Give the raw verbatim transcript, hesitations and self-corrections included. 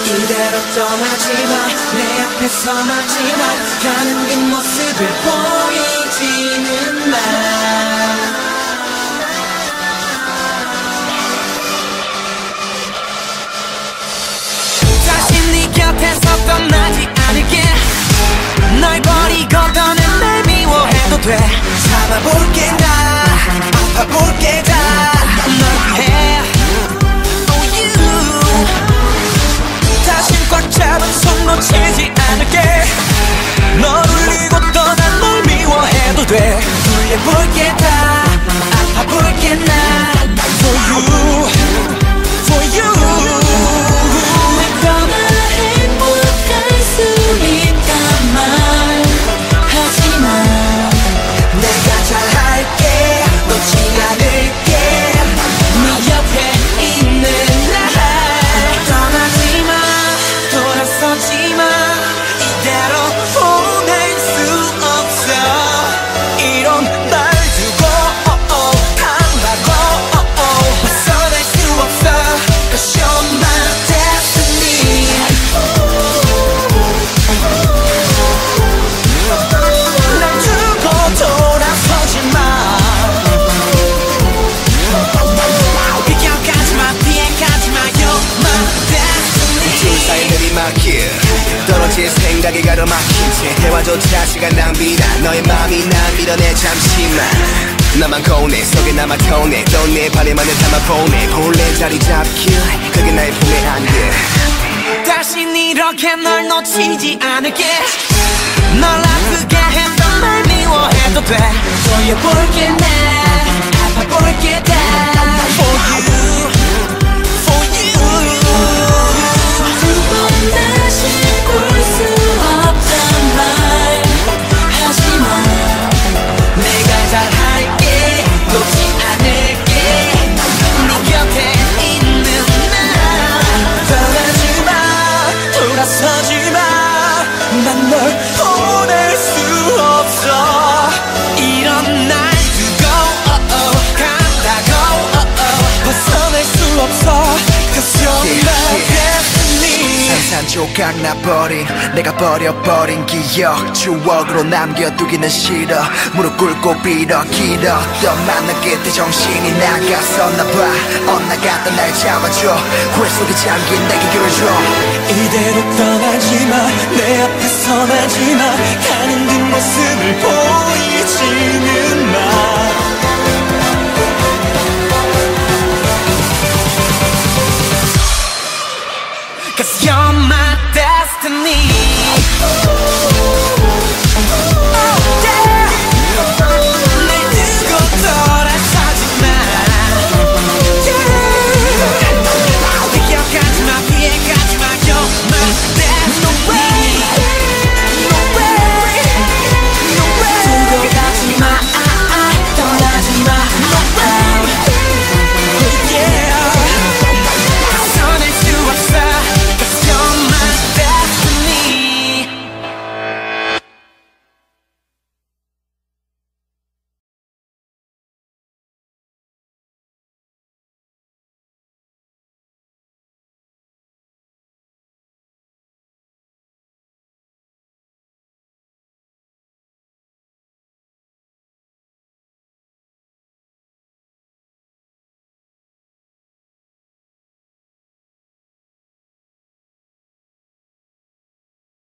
이대로 떠나지마 내 앞에서 마지막 가는 그 모습을 보이지는 마 다시 네 곁에서 떠나지 않을게 널 버리고 떠난 날 미워해도 돼 참아볼게 나 아파볼게 다 널 위해 Oh you 다신 꽉 잡은 손 놓치지 않을게 널 울리고 떠난 널 미워해도 돼 돌려볼게 다 아파볼게 나 For you For you 떨어질 생각에 가로막힌 채 대화조차 시간 낭비다 너의 맘이 난 밀어내 잠시만 나만 고뇌 속에 남아 터네 또 내 바래만을 담아보내 본래 자리 잡길 그게 나의 품의 안개 다신 이렇게 널 놓치지 않을게 널 아프게 했던 날 미워해도 돼 돌려볼게 나 아파볼게 다 For you For you 조각 나버린 내가 버려버린 기억 추억으로 남겨두기는 싫어 무릎 꿇고 빌어 길었던 만남 끝에 정신이 나갔었나봐 엇나갔던 날 잡아줘 후회 속에 잠긴 내게 길을 줘 이대로 떠나지마 내 앞에서 나지마 가는 그 모습을 보이지는 마 Cause you're my destiny